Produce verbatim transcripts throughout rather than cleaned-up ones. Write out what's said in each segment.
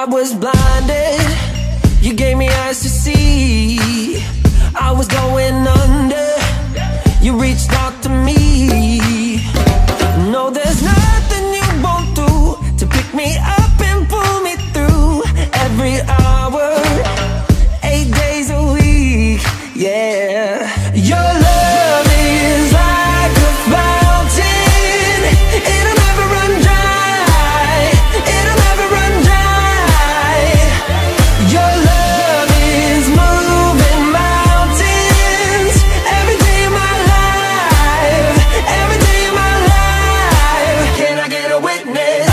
I was blinded, you gave me eyes to see. I was going under, you reached out to me. No, there's nothing you won't do to pick me up and pull me through. Every hour, eight days a week, yeah. Your love is like a fountain, it'll never run dry, it'll never run dry. Your love is moving mountains every day of my life, every day of my life. Can I get a witness?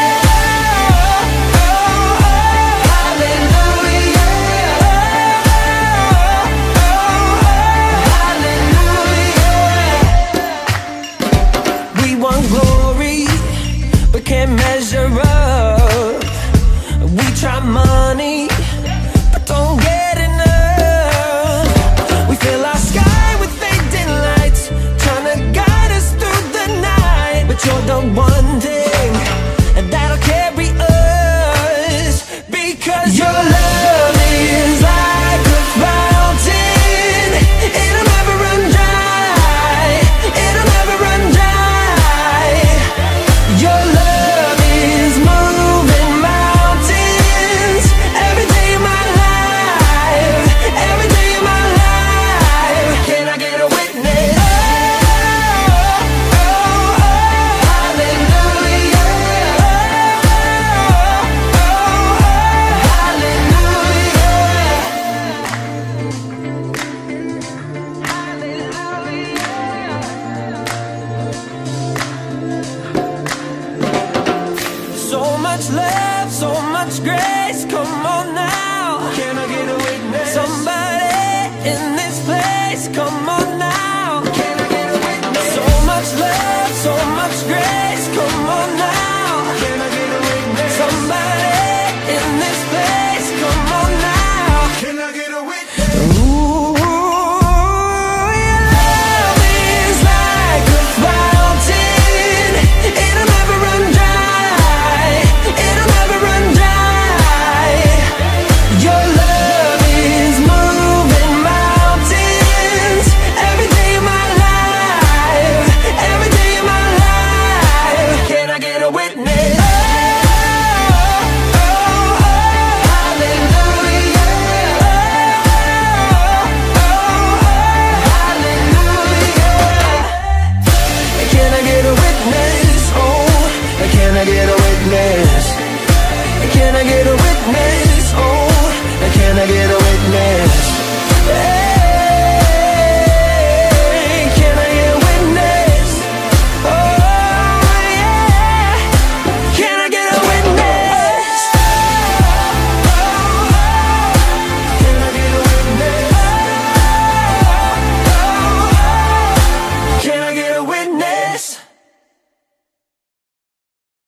Glory, but can't measure up. We try money, but don't get enough. We fill our sky with fading lights, trying to guide us through the night. But you're the one thing that'll carry us, because your love is like a fountain, it'll never run dry, it'll never run dry. Your love is moving mountains every day of my life, every day of my life. Can I get a witness? Oh, oh, oh, hallelujah. Oh, oh, hallelujah. So much love, so much grace, come on now. Can I get a witness? Somebody in this place, come